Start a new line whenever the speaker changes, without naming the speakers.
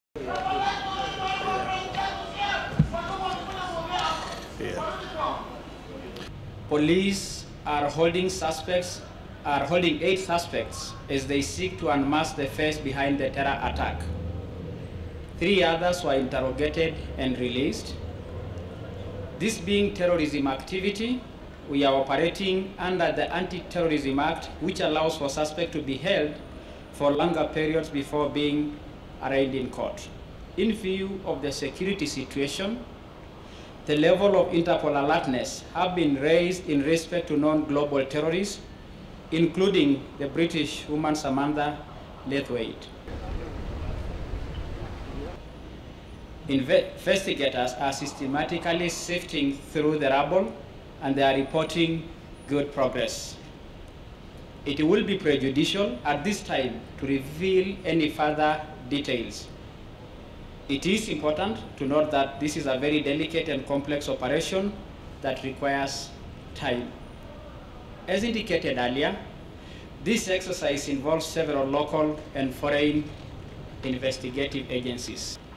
Police are holding 8 suspects as they seek to unmask the face behind the terror attack. 3 others were interrogated and released. This being terrorism activity, we are operating under the Anti-Terrorism Act, which allows for suspects to be held for longer periods before being arraigned in court. In view of the security situation, the level of Interpol alertness have been raised in respect to known global terrorists, including the British woman Samantha Laithwaite. Investigators are systematically sifting through the rubble and they are reporting good progress. It will be prejudicial at this time to reveal any further details. It is important to note that this is a very delicate and complex operation that requires time. As indicated earlier, this exercise involves several local and foreign investigative agencies.